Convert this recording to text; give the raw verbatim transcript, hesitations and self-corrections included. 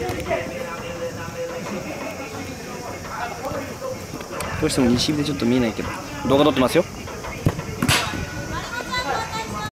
どうしても西日でちょっと見えないけど動画撮ってますよ。